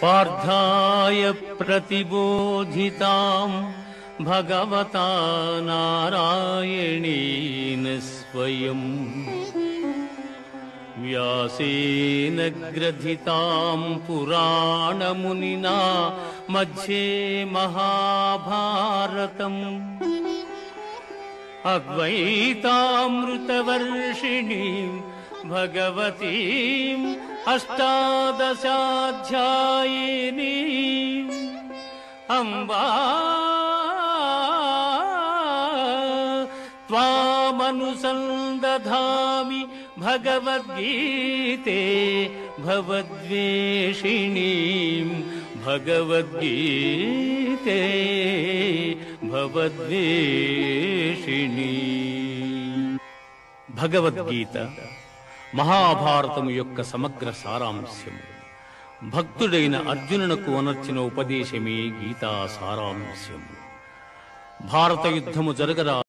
पार्थाय प्रतिबोधितां भगवता नारायणेन स्वयं व्यासेन ग्रथितां पुराणमुनिना मध्ये महाभारतम् अद्वैतामृतवर्षिणीं भगवतीम् अष्टादशाध्यायिनीम् अम्बा त्वामनुसन्दधामि भगवद्गीते भवद्वेषिणीम् भगवद्गीते भवद्वेषिणी। భగవద్గీత మహాభారతము యొక్క సమగ్ర సారాంశము. భక్తుడైన అర్జునునకు అనర్చిన ఉపదేశమే గీతా సారాంశము. భారత యుద్ధము జరగరా